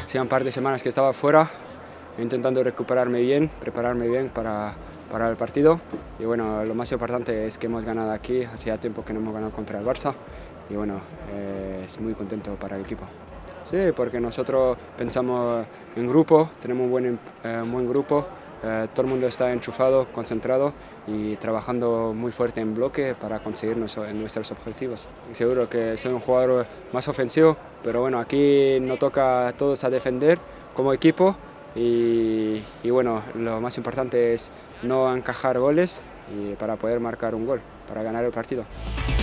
Hacía un par de semanas que estaba fuera, intentando recuperarme bien, prepararme bien para el partido. Y bueno, lo más importante es que hemos ganado aquí, hacía tiempo que no hemos ganado contra el Barça. Y bueno, es muy contento para el equipo. Sí, porque nosotros pensamos en grupo, tenemos un buen grupo, todo el mundo está enchufado, concentrado y trabajando muy fuerte en bloque para conseguir nuestros objetivos. Seguro que soy un jugador más ofensivo, pero bueno, aquí nos toca a todos a defender como equipo y bueno, lo más importante es no encajar goles para poder marcar un gol, para ganar el partido.